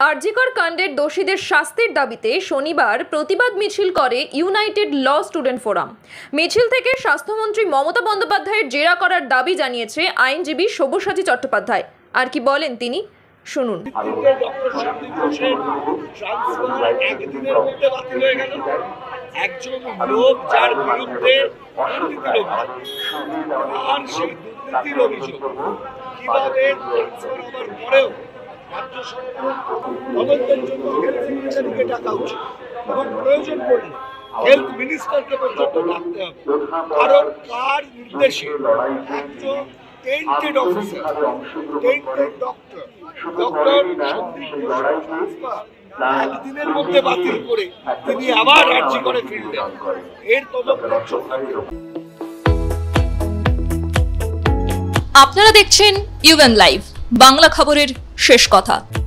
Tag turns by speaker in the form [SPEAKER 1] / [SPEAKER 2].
[SPEAKER 1] আরজিকর কাণ্ডের দোষীদের শাস্তির দাবিতে শনিবার প্রতিবাদ মিছিল করে ইউনাইটেড ল স্টুডেন্ট ফোরাম। মিছিল থেকে স্বাস্থ্যমন্ত্রী মমতা বন্দ্যোপাধ্যায়ের জেরা করার দাবি জানিয়েছে আইনজীবী সব্যসাচী চট্টোপাধ্যায়। আর কি বলেন তিনি, শুনুন।
[SPEAKER 2] একজন লোক যার বিরুদ্ধে অভিযোগ কিভাবে পরেও রাজ্য সরকার তদন্তের জন্য হেলথ মিনিস্টারকে ডাকা উচিত এবং প্রয়োজন পড়লে হেলথ মিনিস্টারকে পর্যন্ত ডাকতে হবে। কারণ কার নির্দেশে একজন টেন্টেড অফিসার, টেন্টেড ডক্টর একদিনের মধ্যে বাতিল করে তিনি আবার রাজ্য করে ফিরলেন। এর তদন্ত
[SPEAKER 1] আপনারা দেখছেন ইউএন লাইভ, বাংলা খবরের শেষ কথা।